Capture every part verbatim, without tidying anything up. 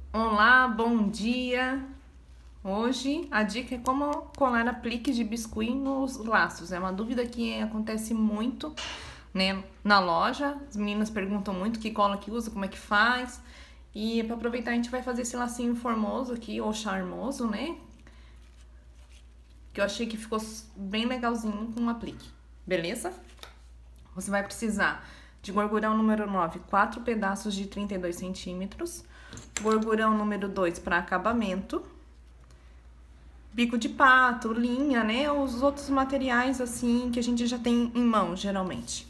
Olá, bom dia! Hoje a dica é como colar aplique de biscuit nos laços. É uma dúvida que acontece muito, né, na loja. As meninas perguntam muito que cola que usa, como é que faz. E para aproveitar a gente vai fazer esse lacinho formoso aqui, ou charmoso, né? Que eu achei que ficou bem legalzinho com o aplique, beleza? Você vai precisar de gorgurão número nove, quatro pedaços de trinta e dois centímetros. Gorgurão número dois para acabamento. Bico de pato, linha, né? Os outros materiais, assim, que a gente já tem em mão, geralmente.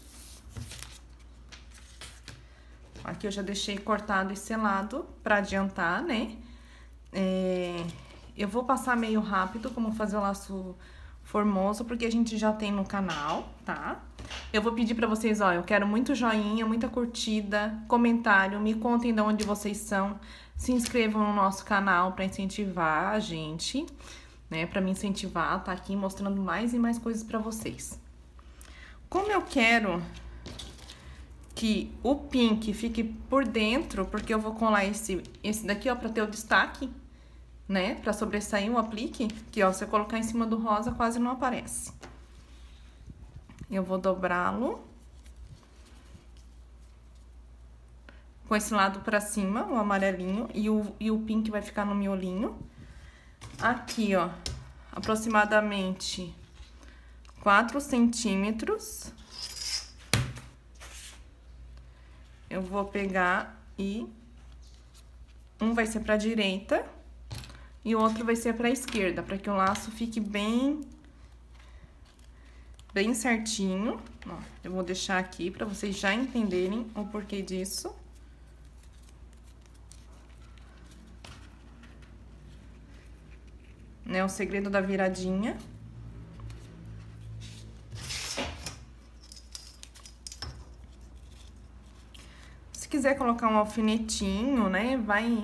Aqui eu já deixei cortado e selado para adiantar, né? É... Eu vou passar meio rápido como fazer o laço formoso, porque a gente já tem no canal, tá? Eu vou pedir pra vocês, ó, eu quero muito joinha, muita curtida, comentário, me contem de onde vocês são, se inscrevam no nosso canal pra incentivar a gente, né? Pra me incentivar, tá aqui mostrando mais e mais coisas pra vocês. Como eu quero que o pink fique por dentro, porque eu vou colar esse, esse daqui, ó, pra ter o destaque, né? Pra sobressair o aplique, que ó, se eu colocar em cima do rosa, quase não aparece. Eu vou dobrá-lo com esse lado pra cima, o amarelinho, e o, e o pink vai ficar no miolinho. Aqui, ó, aproximadamente quatro centímetros. Eu vou pegar e um vai ser pra direita e o outro vai ser pra esquerda, pra que o laço fique bem, bem certinho. Ó, eu vou deixar aqui pra vocês já entenderem o porquê disso. Né, o segredo da viradinha. Se quiser colocar um alfinetinho, né, vai...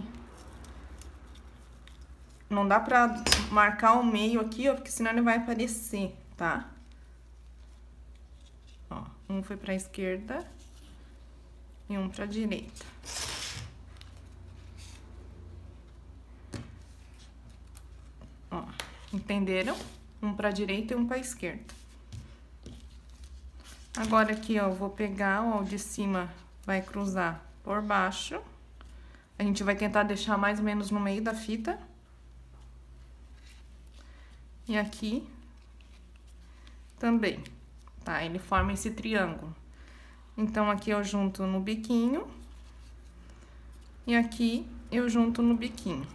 Não dá pra marcar o meio aqui, ó, porque senão ele vai aparecer, tá? Ó, um foi pra esquerda e um pra direita. Ó, entenderam? Um pra direita e um pra esquerda. Agora aqui, ó, eu vou pegar, ó, o de cima vai cruzar por baixo. A gente vai tentar deixar mais ou menos no meio da fita. E aqui também, tá? Ele forma esse triângulo. Então, aqui eu junto no biquinho. E aqui eu junto no biquinho.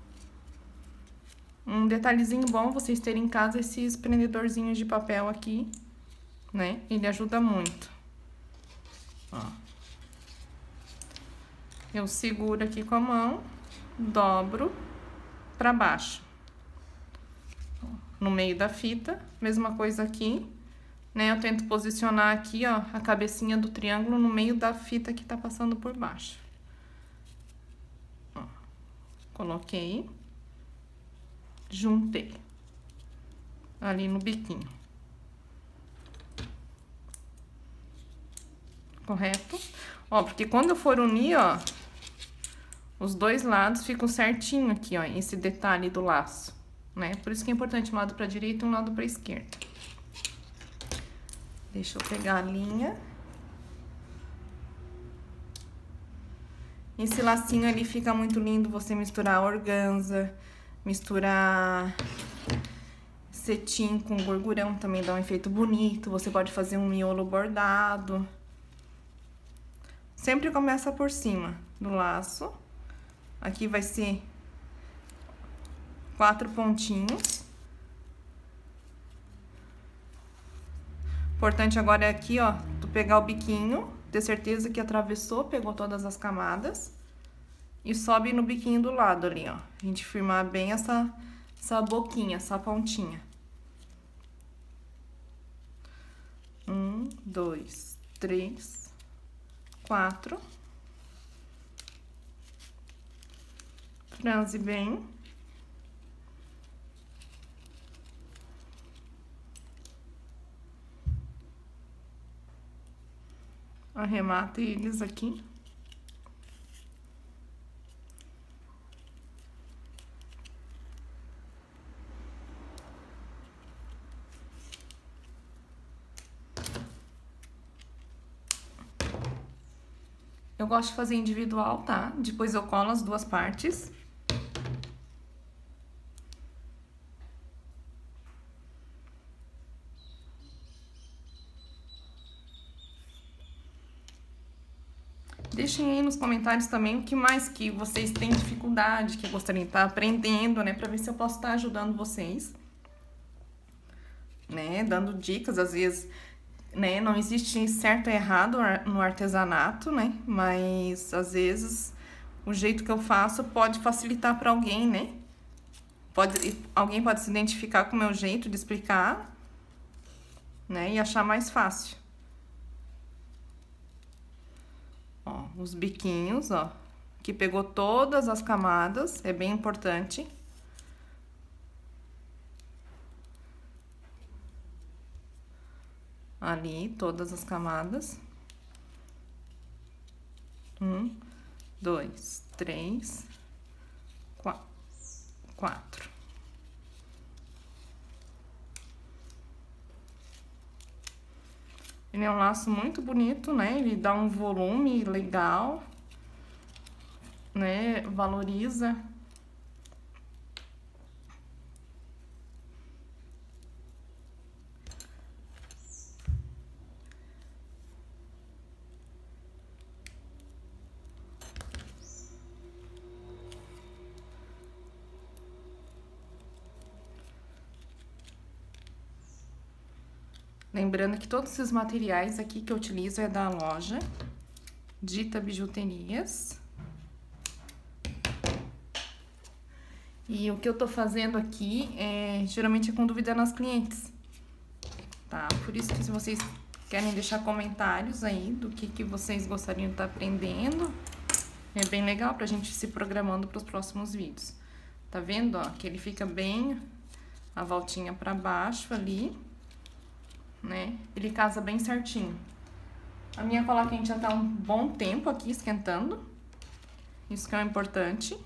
Um detalhezinho bom vocês terem em casa esses prendedorzinhos de papel aqui, né? Ele ajuda muito. Ó. Eu seguro aqui com a mão, dobro pra baixo. No meio da fita, mesma coisa aqui, né? Eu tento posicionar aqui, ó, a cabecinha do triângulo no meio da fita que tá passando por baixo. Ó, coloquei. Juntei ali no biquinho. Correto? Ó, porque quando eu for unir, ó, os dois lados ficam certinho aqui, ó, esse detalhe do laço, né? Por isso que é importante um lado pra direita e um lado pra esquerda. Deixa eu pegar a linha. Esse lacinho ali fica muito lindo você misturar organza, misturar cetim com gorgurão, também dá um efeito bonito. Você pode fazer um miolo bordado. Sempre começa por cima do laço. Aqui vai ser quatro pontinhos. Importante agora é aqui, ó, tu pegar o biquinho, ter certeza que atravessou, pegou todas as camadas. E sobe no biquinho do lado ali, ó. A gente firmar bem essa, essa boquinha, essa pontinha. Um, dois, três, quatro. Franze bem. Arremata eles aqui. Eu gosto de fazer individual, tá? Depois eu colo as duas partes. Deixem aí nos comentários também o que mais que vocês têm dificuldade, que gostariam de estar aprendendo, né? Pra ver se eu posso estar ajudando vocês. Né? Dando dicas, às vezes, né? Não existe certo e errado no artesanato, né? Mas, às vezes, o jeito que eu faço pode facilitar para alguém, né? Pode, alguém pode se identificar com o meu jeito de explicar, né? E achar mais fácil. Ó, os biquinhos, ó, que pegou todas as camadas, é bem importante. Ali, todas as camadas. Um, dois, três, quatro. Quatro. Ele é um laço muito bonito, né? Ele dá um volume legal, né? Valoriza. Lembrando que todos esses materiais aqui que eu utilizo é da loja Dita Bijuterias. E o que eu tô fazendo aqui, é, geralmente é com dúvida nas clientes, tá? Por isso que se vocês querem deixar comentários aí do que, que vocês gostariam de estar aprendendo, é bem legal pra gente ir se programando pros próximos vídeos. Tá vendo, ó, que ele fica bem a voltinha pra baixo ali, né? Ele casa bem certinho. A minha cola quente já tá um bom tempo aqui esquentando. Isso que é o importante.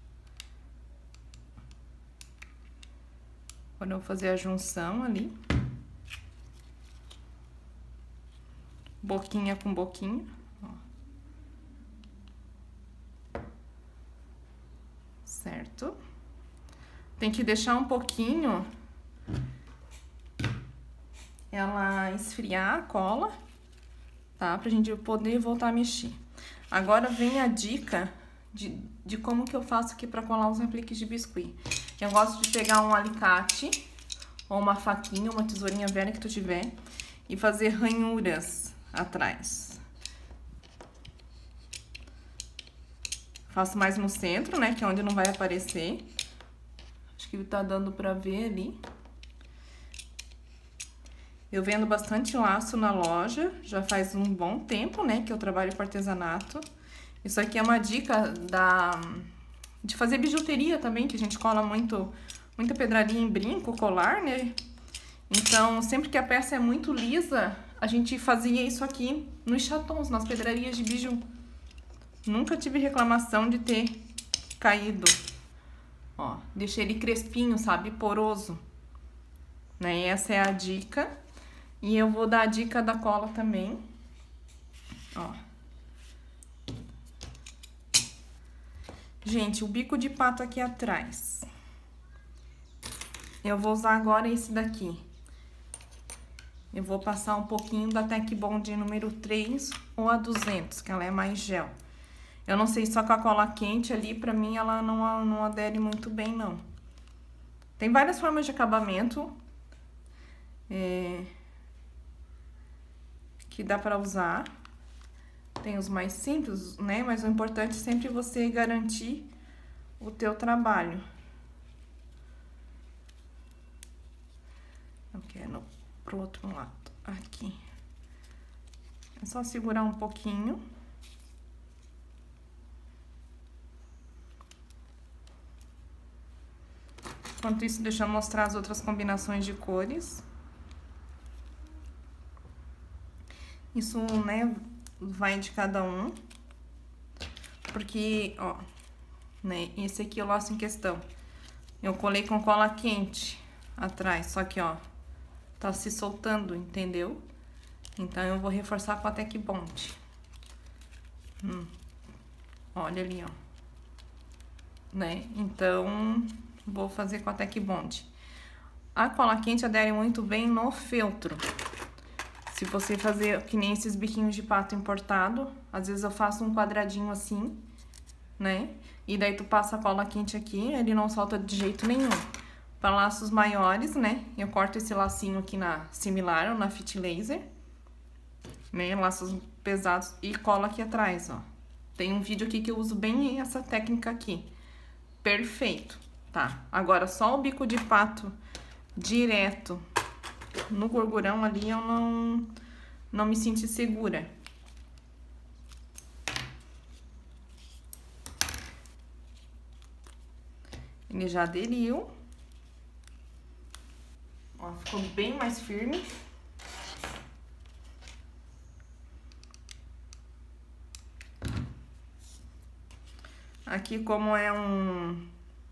Quando eu vou fazer a junção ali. Boquinha com boquinha, ó. Certo? Tem que deixar um pouquinho ela esfriar a cola, tá? Pra gente poder voltar a mexer. Agora vem a dica de, de como que eu faço aqui pra colar os apliques de biscuit. Eu gosto de pegar um alicate, ou uma faquinha, uma tesourinha velha que tu tiver, e fazer ranhuras atrás. Faço mais no centro, né, que é onde não vai aparecer. Acho que tá dando pra ver ali. Eu vendo bastante laço na loja, já faz um bom tempo, né, que eu trabalho com artesanato. Isso aqui é uma dica da, de fazer bijuteria também, que a gente cola muito, muita pedraria em brinco, colar, né? Então, sempre que a peça é muito lisa, a gente fazia isso aqui nos chatons, nas pedrarias de biju. Nunca tive reclamação de ter caído. Ó, deixei ele crespinho, sabe, poroso. Né? E essa é a dica. E eu vou dar a dica da cola também. Ó. Gente, o bico de pato aqui atrás. Eu vou usar agora esse daqui. Eu vou passar um pouquinho da Tec Bond número três ou a duzentos, que ela é mais gel. Eu não sei, só com a cola quente ali, pra mim, ela não, não adere muito bem, não. Tem várias formas de acabamento. É... que dá pra usar. Tem os mais simples, né? Mas o importante é sempre você garantir o teu trabalho. Eu quero pro outro lado, aqui. É só segurar um pouquinho. Enquanto isso, deixa eu mostrar as outras combinações de cores. Isso, né, vai de cada um. Porque, ó, né, esse aqui é o laço em questão. Eu colei com cola quente atrás, só que, ó, tá se soltando, entendeu? Então, eu vou reforçar com a Tec Bond. Hum. Olha ali, ó. Né? Então, vou fazer com a Tec Bond. A cola quente adere muito bem no feltro. Se você fazer que nem esses biquinhos de pato importado, às vezes eu faço um quadradinho assim, né? E daí tu passa a cola quente aqui, ele não solta de jeito nenhum. Para laços maiores, né? Eu corto esse lacinho aqui na similar ou na fit laser, né? Laços pesados e cola aqui atrás, ó. Tem um vídeo aqui que eu uso bem essa técnica aqui. Perfeito, tá? Agora, só o bico de pato direto no gorgurão ali, eu não, não me senti segura. Ele já aderiu. Ó, ficou bem mais firme. Aqui, como é um...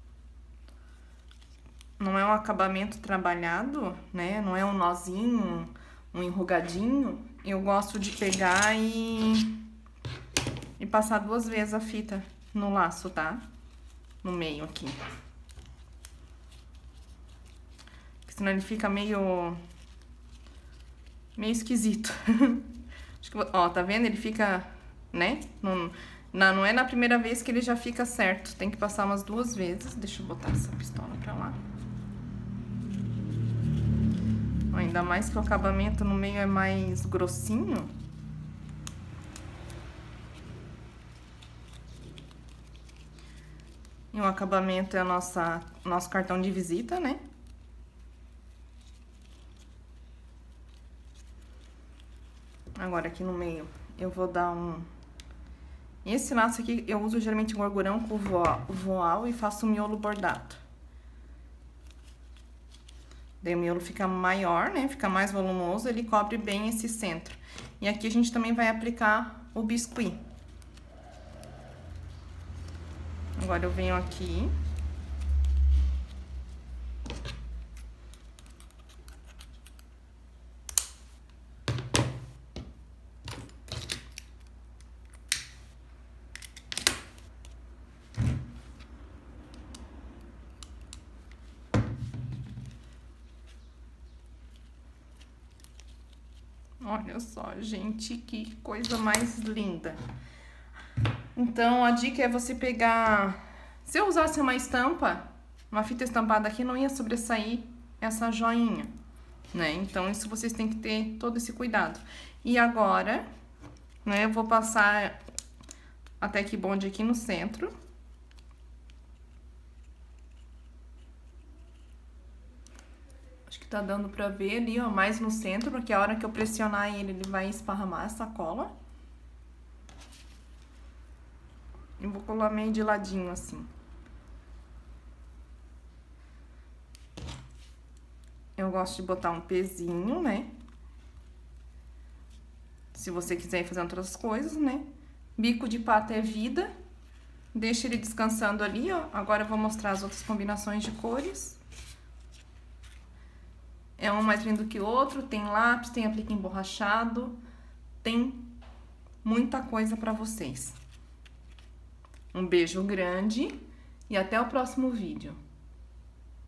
não é um acabamento trabalhado, né? Não é um nozinho, um enrugadinho. Eu gosto de pegar e... e passar duas vezes a fita no laço, tá? No meio aqui. Porque senão ele fica meio... meio esquisito. Acho que, ó, tá vendo? Ele fica, né? Não, não, não é na primeira vez que ele já fica certo. Tem que passar umas duas vezes. Deixa eu botar essa pistola pra lá. Ó, ainda mais que o acabamento no meio é mais grossinho. E o acabamento é a nossa, nosso cartão de visita, né? Agora aqui no meio eu vou dar um... Esse laço aqui eu uso geralmente gorgurão com voal, voal e faço o miolo bordado. Daí o miolo fica maior, né? Fica mais volumoso, ele cobre bem esse centro. E aqui a gente também vai aplicar o biscuit. Agora eu venho aqui. Olha só, gente, que coisa mais linda. Então, a dica é você pegar... Se eu usasse uma estampa, uma fita estampada aqui, não ia sobressair essa joinha, né? Então, isso vocês têm que ter todo esse cuidado. E agora, né, eu vou passar a Tec Bond aqui no centro. Acho que tá dando pra ver ali, ó, mais no centro, porque a hora que eu pressionar ele, ele vai esparramar essa cola. E vou colar meio de ladinho, assim. Eu gosto de botar um pezinho, né? Se você quiser ir fazendo outras coisas, né? Bico de pato é vida. Deixa ele descansando ali, ó. Agora eu vou mostrar as outras combinações de cores. É um mais lindo que o outro. Tem lápis, tem aplique emborrachado. Tem muita coisa pra vocês. Um beijo grande e até o próximo vídeo.